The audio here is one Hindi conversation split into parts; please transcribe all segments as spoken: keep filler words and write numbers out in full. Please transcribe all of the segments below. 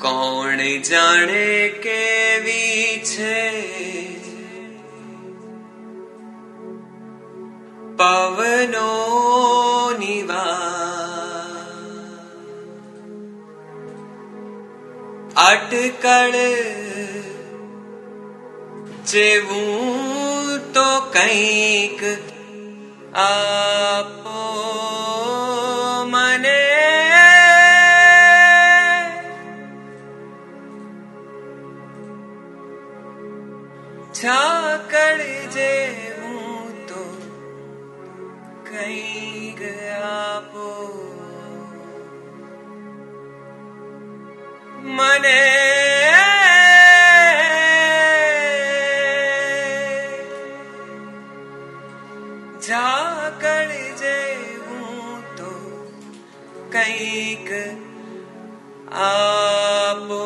कौन जाने केवी छे पवनो निवा अटकल जेवूं तो कंईक आपो मने झाकड़ जेवूं तो कंईक आपो मने झाकड़ जेवूं तो कंईक आपो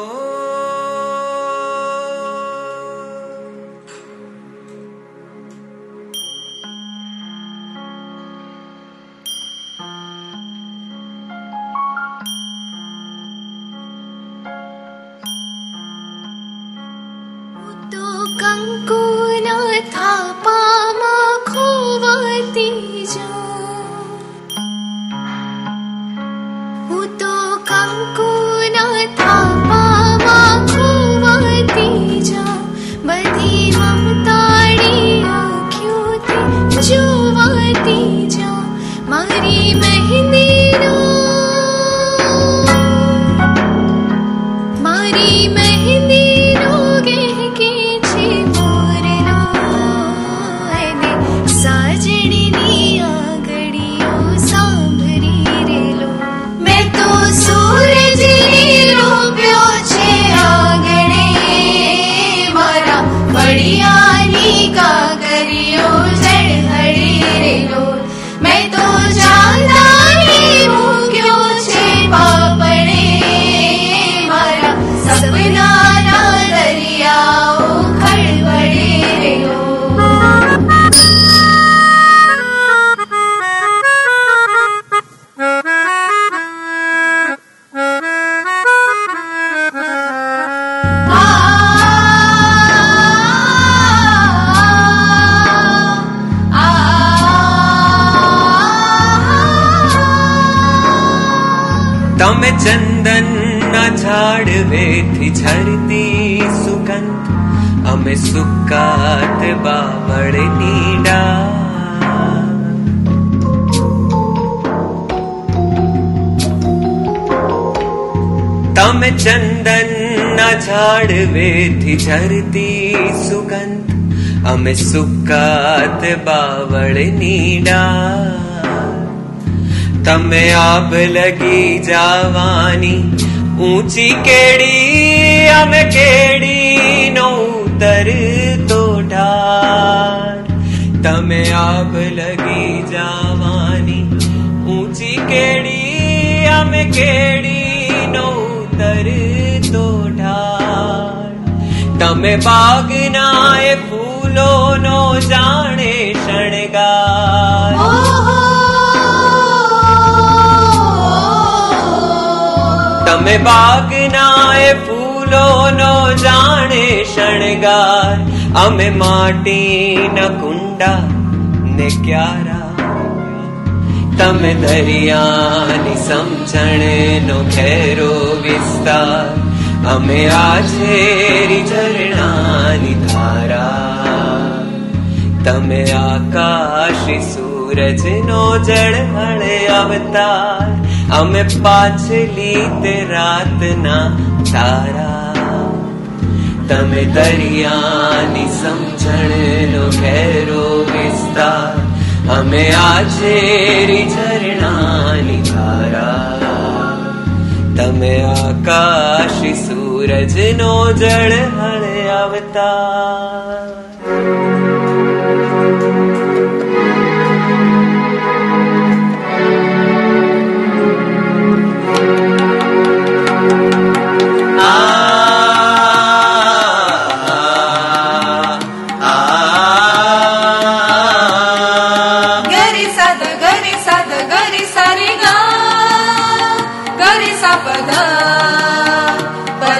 कंकु न था पामा खोवाती जो हूँ तो कंकु न था पामा खोवाती जो बधी ममताड़ी आँखों थी जुवाती जो मारी मेहंदी रो मारी मेहंदी रो गे के तमे चंदन ना झाड़वे थी झरती सुगंध अमे सुकात बावड़ नीडा तमे चंदन ना झाड़वे थी झरती सुगंध अमे सुकात बावड़ नीडा तमे आब लगी जावानी ऊंची केड़ी अमे केड़ी नो उतर तो ढार तमे आब लगी जावानी ऊंची केड़ी अमे केड़ी नो उतर तो ढार तमे बाग नाए फूलो नो जाने शणगार तमे बाग नाए फूलो नो जाने शणगार अमे माटी न कुंडा ने क्यारा तमे दरियानी समझण नो घेरो विस्तार अमे आछेरी झरणानी धारा तमे आकाशी सूरज नो जड़हण अवतार अमे पाछली ते रात ना तारा तमे दरियानी समझण नो घेरो विस्तार अमे आछेरी झरणानी धारा तमे आकाशी सूरज नो जड़हण अवतार सा पदा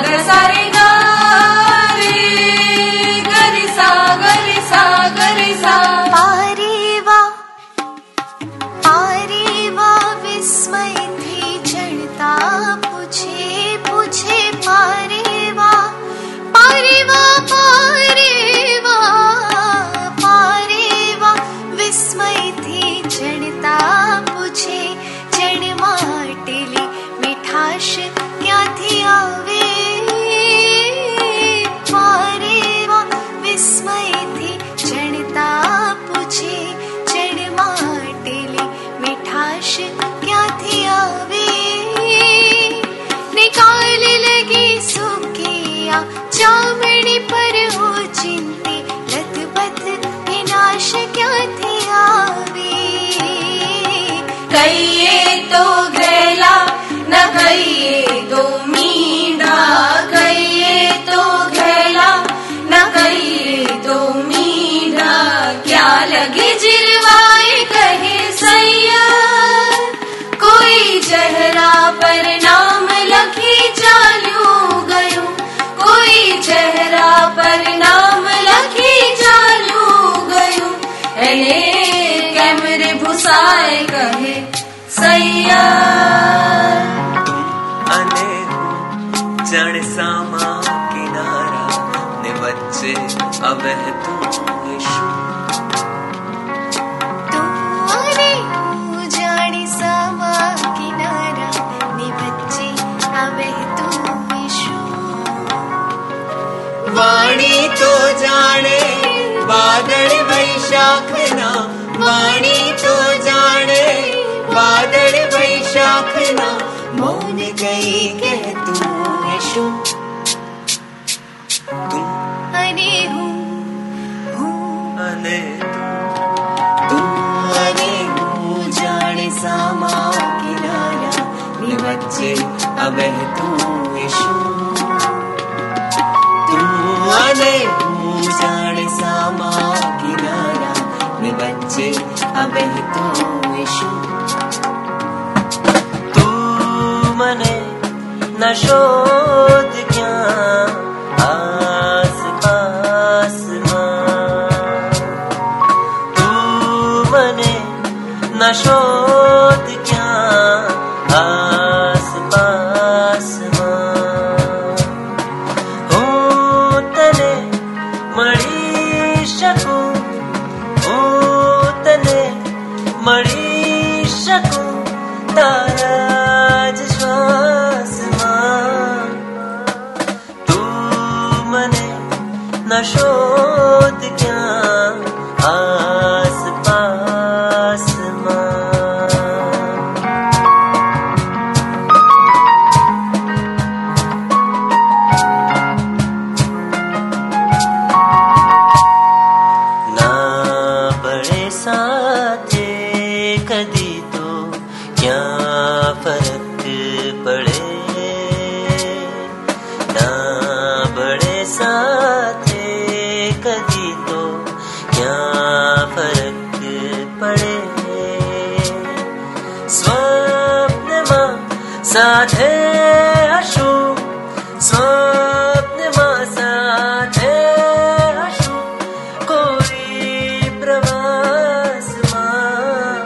વચ્ચે અવહેતું શું તુરે જાણી સામા કિનારા ની વચ્ચે અવહેતું શું વાણી તો જાણે વાદળ વૈશાખના વાણી તો જાણે વાદળ વૈશાખના મૌન ગઈ કહેતું શું તું અને હું હું અને તું અને હું જાણે સામા કિનારા ની વચ્ચે અવહેતું શું તું અને હું જાણે સામા કિનારા ની વચ્ચે અવહેતું શું તું મને ન શોધ ક્યાં આસ પાસમાં તું મને ન શોધ ક્યાં આસ પાસમાં હું તને મળી શકું હું તને મળી શકું તારા જ શ્વાસમાં તું મને ન શોધ ક્યાં આસ પાસમાં ના બળે સાથે કદી તો ક્યાં ફરક પડે ના બળે સાથે કદી તો ક્યાં ફરક પડે સ્વપ્નમાં સાથે હશું સ્વપ્નમાં સાથે હશું કોઈ પ્રવાસમાં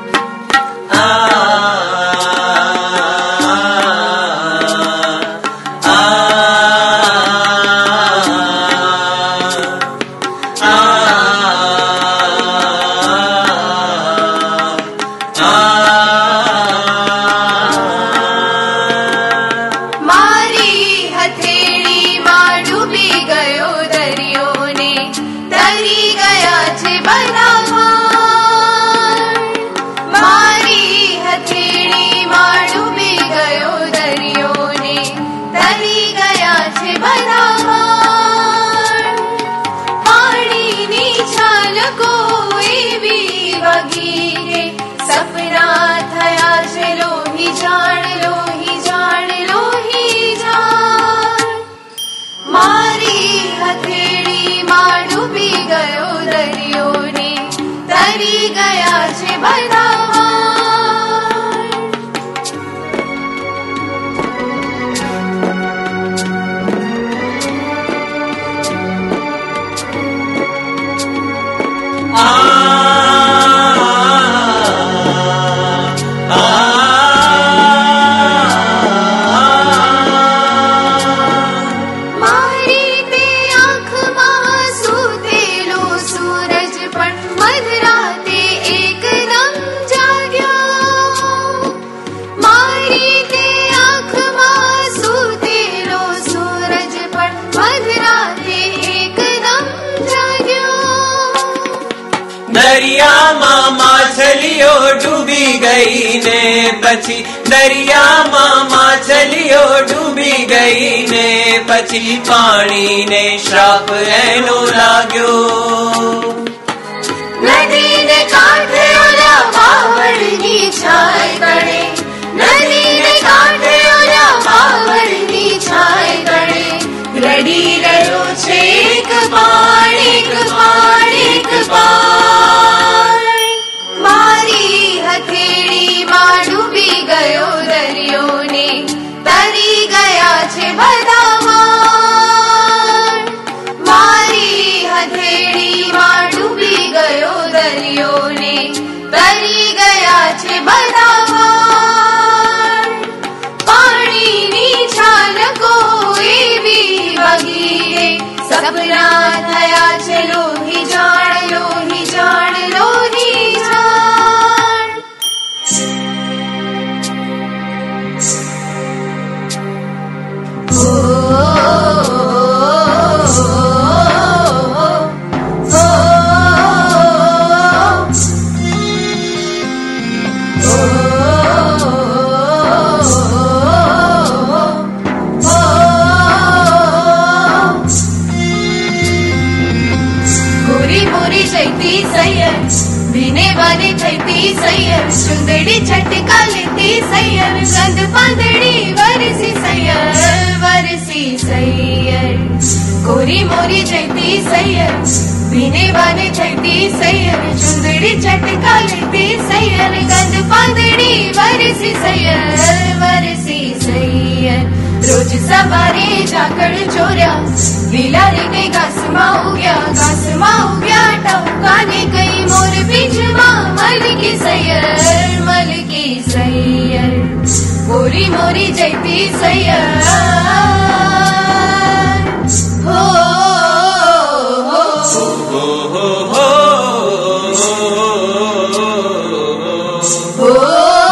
મારી હથેળીમાં ડૂબી ગયો દરિયો ને તરી ગયા છે બધા વાળ. મારી હથેળીમાં ડૂબી ગયો દરિયો ને તરી ગયા છે બધા વાળ. પાણીની છાલકો એવી વગીરે સપના થયા છે લોહી જાણ લોહી જાણ લોહી જાણ. મારી હથેળીમાં ડૂબી ગયો દરિયો ને તરી ગયા છે બધા વાળ. મારી તે આંખમાં સૂતેલો સૂરજ પણ મધરાતે એકદમ જાગ્યો. મારી તે આંખમાં સૂતેલો સૂરજ પણ મધરાતે એકદમ જાગ્યો. દરિયામાં માછલીઓ ડૂબી ગઈ ને પછી દરિયામાં માછલીઓ ડૂબી ગઈ ને પછી પાણીને શ્રાપ એનો લાગ્યો. નદીને કાંઠે ઓલા બાવળની છાય તળે નદીને કાંઠે ઓલા બાવળની છાય તળે રડી રહ્યો છે એક બાળ એક બાળ એક બાળ. મારી હથેળીમાં ડૂબી ગયો દરિયો ને તરી ગયા છે બધા વાળ. મારી હથેળીમાં ડૂબી ગયો દરિયો ને તરી ગયા છે બધા વાળ. પાણીની છાલકો એવી વગીરે સપના थया छे लोही जाण लोही जाण लोही जाण। बिने बाने थैती सैयर चुंदड़ी छटका लेती सैयर गंद पांदड़ी वरसी सैयर वरसी सैयर गोरी मोरी जैती सैयर बिने बाने थैती सैयर चुंदड़ी छटका लेती सैयर गंद पांदड़ी वरसी सैयर वरसी सैयर। रोज सवारे जाकड़ चोर्या लीला रे गई घास माऊ गया घास माऊ गया टौकाने गई मोर बीच माँ मल की सैयर मल की सैयर गोरी मोरी जैती सैयर हो हो हो हो हो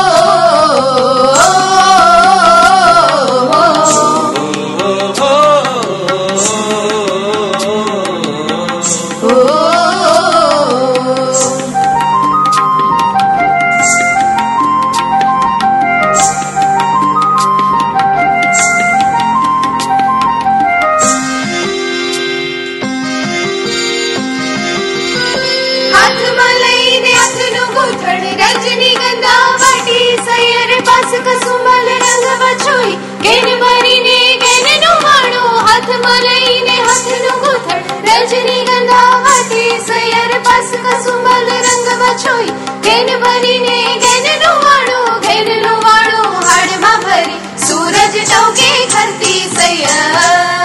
कसुमल रंग बछोई केन भरी ने केन नुवाणो हाथ मलई ने हाथ नु गुथड़ रजनी गंधा वाटी सैयर पास कसुमल रंग बछोई केन भरी ने केन नुवाणो केन नुवाणो हाड़ मा भरी सूरज टोके खरती सैयर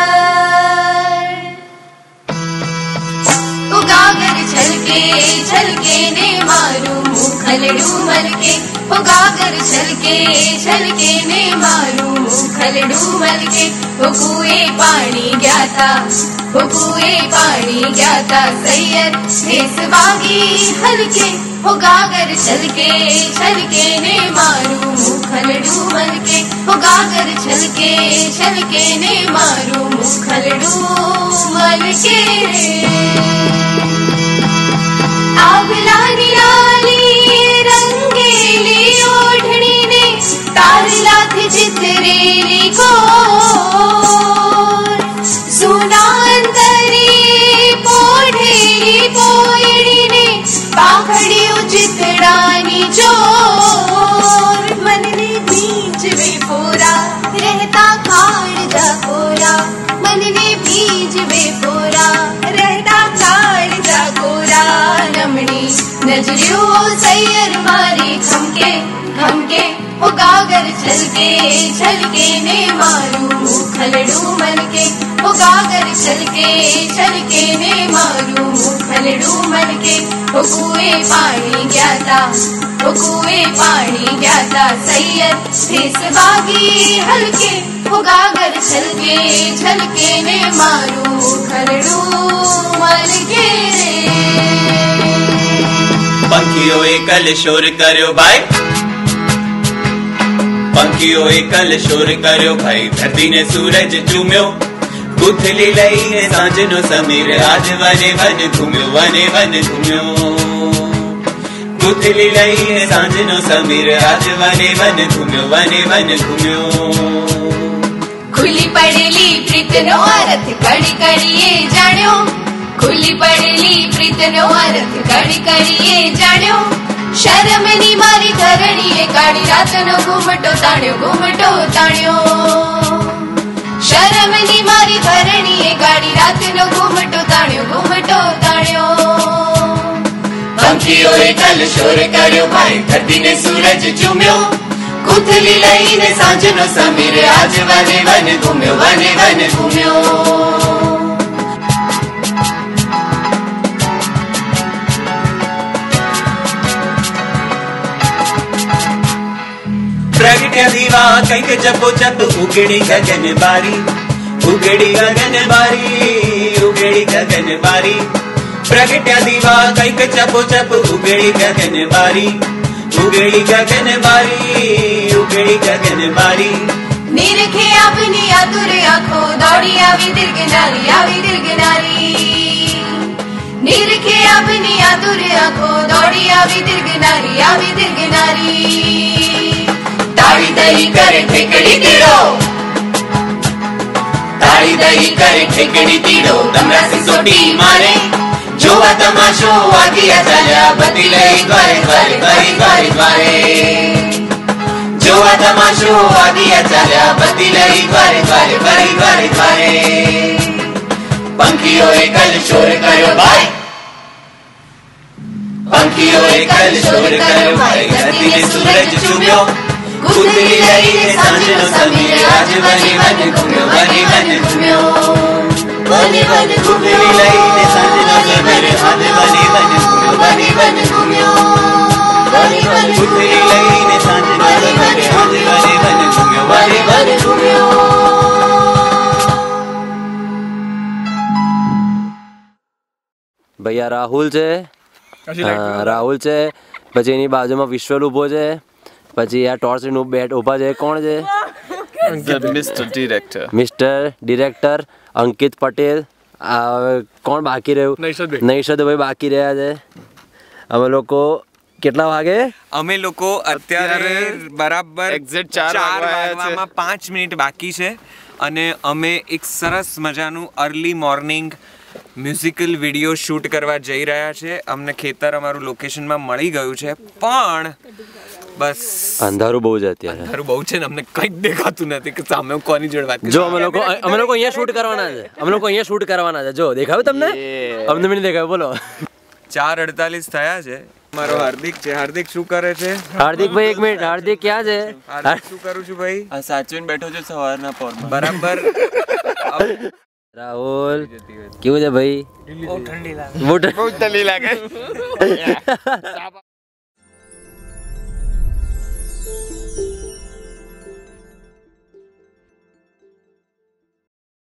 उगागर छलके छलके ने मारू मुखलडू मलके गागर छलके छलके ने मारू मुखलडू मलके वो कुएं पानी ज्ञाता वो कुएं पानी ज्ञाता सैयर भेस बागी हलके वो गागर छलके छलके ने मारू मुखलडू मलके वो गागर छलके छलके ने मारू मुखलडू मलके। आगला निराली रंगेली ओढ़नी ने तारला थी चित्रेली को सुना अंतरी पोढ़ेली पोयड़ी ने पाखड़ी चितड़ानी चोर मन ने बीच वे पोरा रहता खाड़ जा कोरा मन ने बीच वे पोरा रहता खाड़ जा कोरा रमणी नजरियो सैयर मारी खमके खमके वो गागर छलके छलके ने मारू मुखलडू मलके वो गागर छलके छलके ने मारू मुखलडू मलके वो कुएं पानी ज्ञाता वो कुएं पानी ज्ञाता सैयर भेस बागी हलके वो गागर छलके छलके ने मारू मुखलडू मलके। पंखियों एकल शोर करो भाई पंखियों एकल शोर करो भाई धरती ने सूरज चूम्यो गुथली लई ने सांझनो समीर आज वने वन घूम्यो वने वन घूम्यो गुथली लई ने सांझनो समीर आज वने वन घूम्यो वने वन घूम्यो। खुली पड़ेली प्रीत नो अर्थ कड़ी कड़िए जाण्यो खुली पड़ेली प्रीत नो अर्थ कड़ी कड़िए जाण्यो शर्म नी मारी धरणीए काड़ी रात नो घूमटो ताण्यो घूमटो ताण्यो शर्म नी मारी धरणीए काड़ी रात नो घूमटो ताण्यो घूमटो ताण्यो। पंखियों एकल शोर कर्यो भाई धरती ने सूरज चूम्यो गुथली लई ने सांझनो समीर आज वने वन घूम्यो वने वन घूम्यो। प्रगट्या दीवा कईक जपो जप उगड़ी गगन बारी उगड़ी गगन बारी उगेड़ी गगन बारी प्रगट्या दीवा कैक चपो चप उगेड़ी गगन बारी उगेड़ी गगन बारी उगेड़ी गगन बारी निरखे अपनी आतुर आंखों दौड़ी आवी दीर्घ नारी आवी दीर्घ नारी निरखे अपनी आतुर आंखों दौड़ी आवी दीर्घ नारी आवी दीर्घ नारी ताड़ी दही करे ठेकड़ी तीड़ो ताड़ी दही करे ठेकड़ी तीड़ो तमरा सिसोटी मारे जोवा तमाशो आगिया चाल्या बती लई द्वारे द्वारे द्वारे द्वारे द्वारे जोवा तमाशो आगिया चाल्या बती लई द्वारे द्वारे द्वारे द्वारे द्वारे पंखियों कल शोर करो भाई पंखियों कल शोर करो भाई धरती ने सूरज चुम्यो गुजरी लई ने सांझनो समीरे आज वने वन घूम्यो वने वन घूम्यो वने वन घूम्यो लई ने सांझनो समीरे आज वने वन घूम्यो वने वन घूम्यो वने वन गुजरी लई ने सांझनो समीरे आज वने वन घूम्यो वने वन घूम्यो भैया राहुल છે રાહુલ છે પછી એની બાજુમાં વિશ્વલ ઊભો છે પછી આ ટોર્ચ નું બેટ ઊભા છે કોણ છે mister director mister director Ankit Patel કોણ બાકી રહ્યું નૈષદભાઈ બાકી રહ્યા છે અમે લોકો કેટલા વાગે અમે લોકો અત્યારે બરાબર એક્ઝેક્ટ ચાર વાગવામાં પાંચ મિનિટ બાકી છે અને અમે એક સરસ મજાનું early morning musical video shoot કરવા જઈ રહ્યા છે અમને ખેતર અમારું લોકેશનમાં મળી ગયું છે પણ બસ અંધારું બહુ છે અત્યારે અંધારું બહુ છે ને અમને કંઈ દેખાતું નથી કે સામે કોની જોડે વાત જો અમે લોકો અમે લોકો અહીંયા શૂટ કરવાના છે અમે લોકો અહીંયા શૂટ કરવાના છે જો દેખાયું તમને અમને મને દેખાયું બોલો ચાર અડતાલીસ થયા છે મારો હાર્દિક છે હાર્દિક શું કરે છે હાર્દિક ભાઈ એક મિનિટ હાર્દિક ક્યાં છે હાર્દિક શું કરું છું ભાઈ આ સાચવીને બેઠો છે સવારના પોરમાં બરાબર રાહુલ કેવું છે ભાઈ બહુ ઠંડી લાગે બહુ ઠંડી લાગે